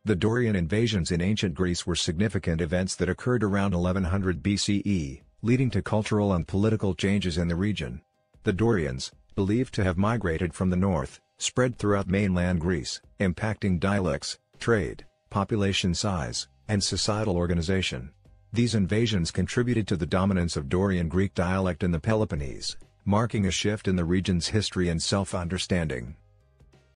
The Dorian invasions in ancient Greece were significant events that occurred around 1100 BCE, leading to cultural and political changes in the region. The Dorians, believed to have migrated from the north, spread throughout mainland Greece, impacting dialects, trade, population size, and societal organization. These invasions contributed to the dominance of Dorian Greek dialect in the Peloponnese, marking a shift in the region's history and self-understanding.